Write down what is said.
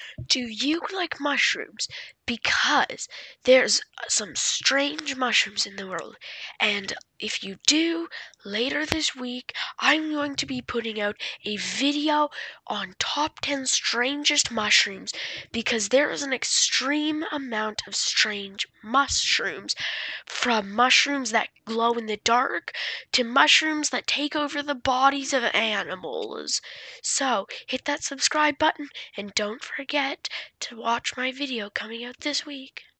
Do you like mushrooms? Because there's some strange mushrooms in the world. And if you do, later this week, I'm going to be putting out a video on top 10 strangest mushrooms because there is an extreme amount of strange mushrooms. From mushrooms that glow in the dark to mushrooms that take over the bodies of animals. So hit that subscribe button and don't forget to watch my video coming out this week.